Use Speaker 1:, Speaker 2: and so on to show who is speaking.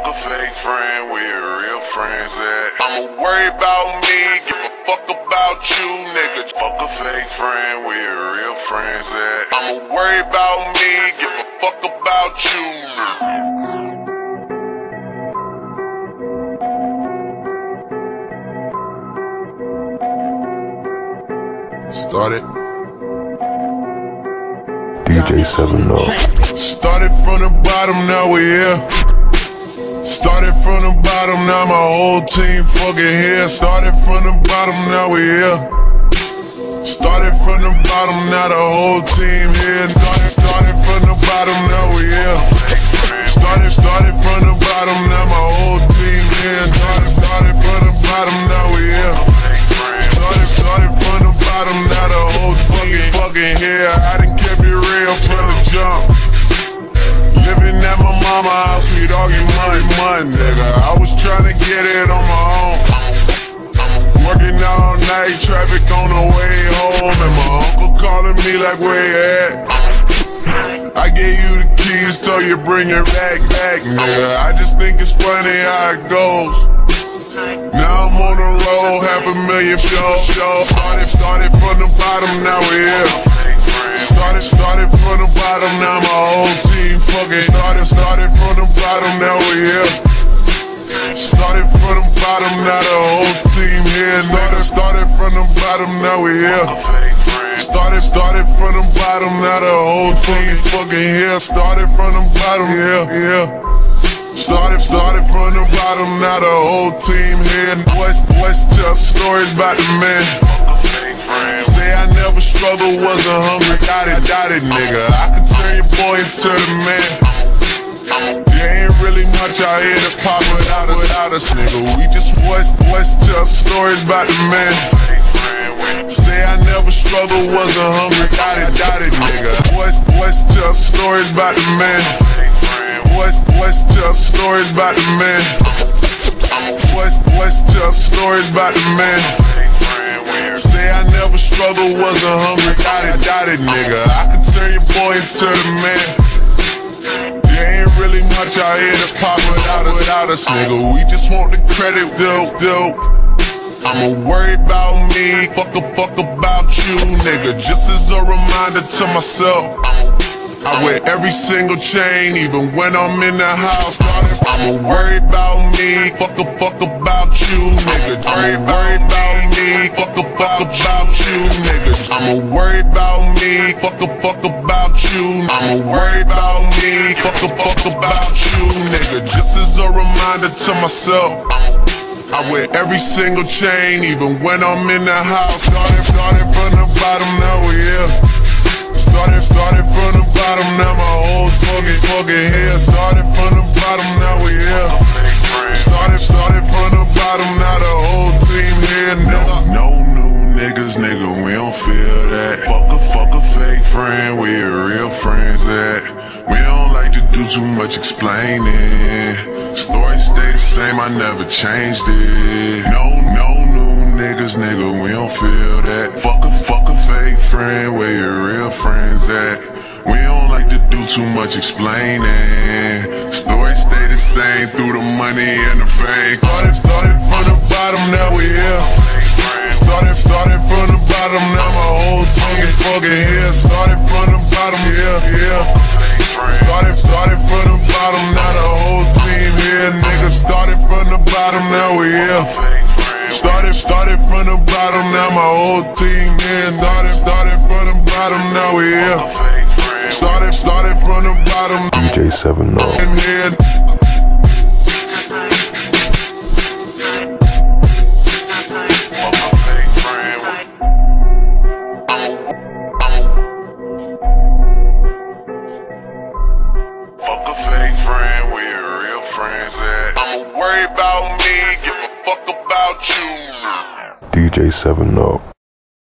Speaker 1: a fake friend where your real friends at. I'ma worry about me, give a fuck about you, nigga. Fuck a fake friend where your real friends at. I'ma worry about me, give a fuck about you, nigga. Started.
Speaker 2: DJ 7Ven-Up.
Speaker 1: Started from the bottom, now we here. Started from the bottom, now my whole team fucking here. Started from the bottom, now we here. Started from the bottom, now the whole team here. Started from the bottom, now we here. Started from the bottom, now my whole team here. Started from the bottom, now we here. Started from the bottom, now the whole team fucking here. I done kept it real from the jump. Living at my mama's house, we dogging money, nigga. I was trying to get it on my own. Working all night, traffic on the way home, and my uncle calling me like, where you at? I gave you the keys, told you bring it back, nigga. I just think it's funny how it goes. Now I'm on the road, $500,000 shows. Started from the bottom, now we here. Started from the bottom, now my whole team fucking. Started from the bottom, now we here. Started from the bottom, now the whole team here. Started from the bottom, now we here. Started from the bottom, now the whole team fucking here. Started from the bottom, yeah. Started from the bottom, now the whole team here. Boys tell stories about the man. Say I never struggled, wasn't hungry, got it, nigga. I could turn your boy into the man. There ain't really much out here that's pop without us, nigga. We just boys tell stories about the man. Say I never struggled, wasn't hungry, got it, nigga. Boys tell stories about the man. Boys tell stories about the man. Boys tell stories about the man. Say I never struggled, wasn't hungry, got it, nigga. I could turn your boy into the man. There ain't really much out here that's pop without us, nigga. We just want the credit, dope. I'ma worry about me, fuck about you, nigga. Just as a reminder to myself, I wear every single chain, even when I'm in the house. I'ma worry about me, fuck about you, nigga. I'ma worry about me, fuck about you, nigga. I'ma worry about me, fuck about you. I'ma worry about me, fuck about you, nigga. Just as a reminder to myself, I wear every single chain, even when I'm in the house. Started from the bottom, now we here. Started from the bottom, now my whole fucking here. Started from the bottom, now we here. Started from the bottom, now the whole team here. No new niggas, nigga, we don't feel that. Fuck a fake friend, where your real friends at. We don't like to do too much explaining. Story stay the same, I never changed it. No new niggas, nigga, we don't feel that. Fuck a fake friend, where your real friends at. We don't like to do too much explaining. Story stay the same through the money and the fame. Started from the bottom, now we here. Started from the bottom, now my whole team fucking here. Started from the bottom, yeah. Started from the bottom, now the whole team here, nigga. Started from the bottom, now we here. Started from the bottom, now my whole team here. Started from the bottom, now we here. Started from the bottom.
Speaker 2: DJ 7Ven-Up.
Speaker 1: Fuck a fake friend, where your real friends at. I'ma worry about me, give a fuck about you.
Speaker 2: DJ 7Ven-Up.